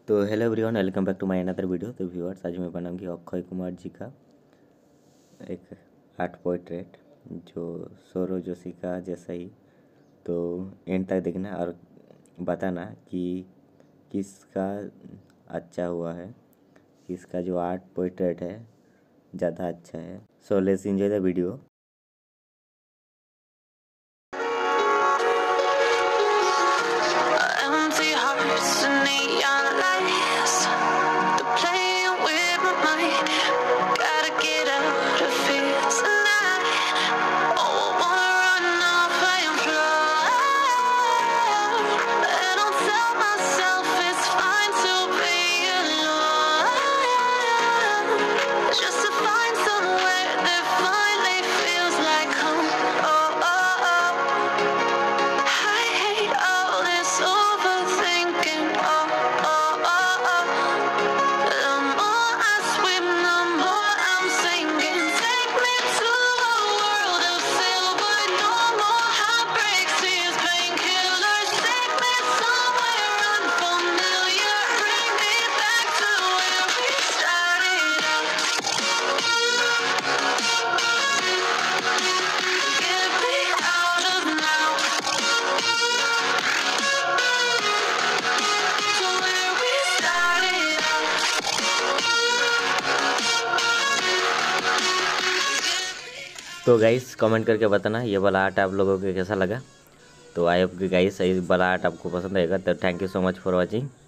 तो hello everyone, welcome back to my another video. तो viewers, आज मैं बनाऊंगी अक्षय कुमार जी का एक आर्ट पोर्ट्रेट जो सौरव जोशी का जैसा ही। तो एंड तक देखना और बताना कि किसका अच्छा हुआ है, किसका जो आर्ट पोर्ट्रेट है ज़्यादा अच्छा है। So let's enjoy the video. Empty hearts and neon lights, they're playing with my mind. Gotta get out of here tonight. Oh, I wanna run off and fly. I don't tell myself it's fine to be alone, just to find somewhere that finally feels like home. Oh, oh, oh. I hate all this overthinking. Oh, oh, oh, oh. The more I swim, the more I'm sinking. Take me to a world of silver. No more heartbreaks, tears, painkillers. Take me somewhere unfamiliar. Bring me back to where we started out. Get me out of now. To where we started out. तो guys comment करके बताना ये वाला art आप लोगों को कैसा लगा। तो आई होप कि गाइस ये वाला आर्ट आपको पसंद आएगा। तो thank you so much for watching.